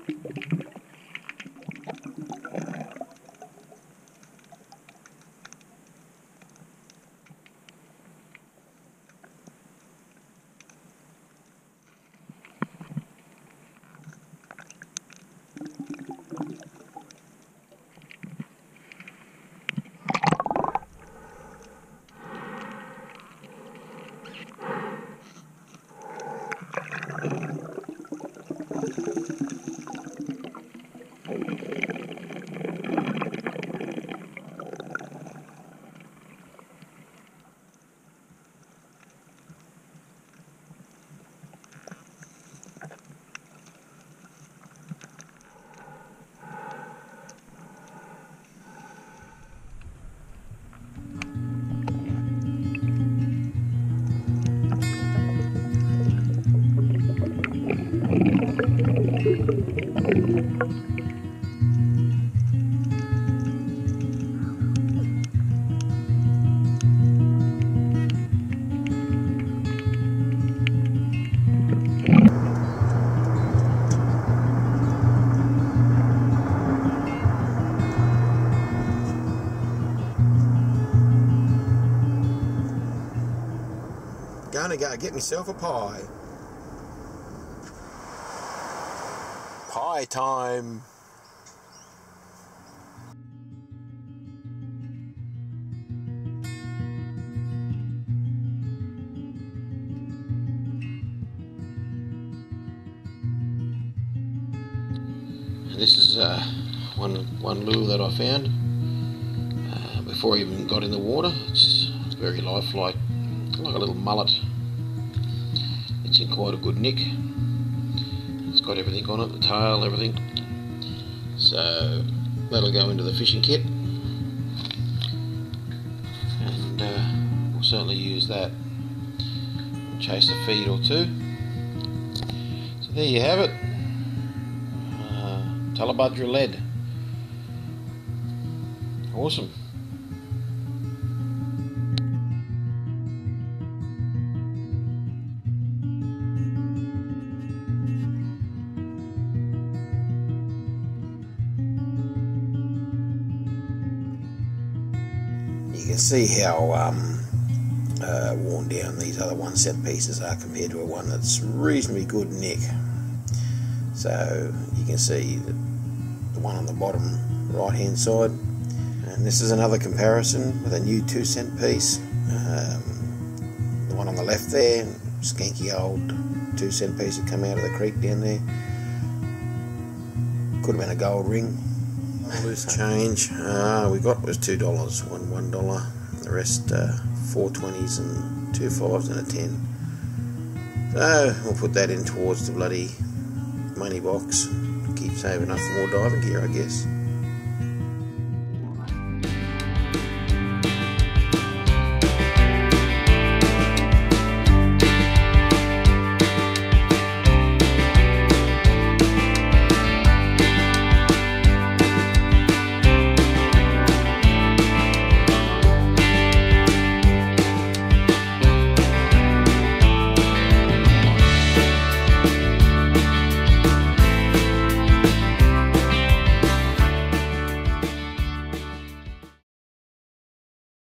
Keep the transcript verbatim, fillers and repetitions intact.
Gonna go get myself a pie. Pie time. This is uh, one one lure that I found uh, before I even got in the water. It's very lifelike, like a little mullet. It's in quite a good nick. It's got everything on it, the tail, everything. So that'll go into the fishing kit, and uh, we'll certainly use that and chase a feed or two. So there you have it. Tallebudgera lead. Awesome. You can see how um, uh, worn down these other one cent pieces are compared to a one that's reasonably good nick. So you can see that the one on the bottom right hand side, and this is another comparison with a new two cent piece. Um, the one on the left there, skanky old two cent piece that come out of the creek down there, could have been a gold ring. Loose change uh, we got was two dollars, one one dollar, the rest uh, four twenties and two fives and a ten. So we'll put that in towards the bloody money box. Keep saving up for more diving gear, I guess.